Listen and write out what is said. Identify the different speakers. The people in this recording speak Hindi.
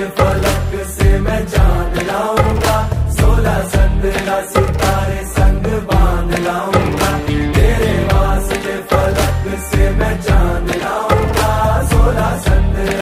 Speaker 1: फलक से मैं जान लाऊंगा, 16 15 सितारे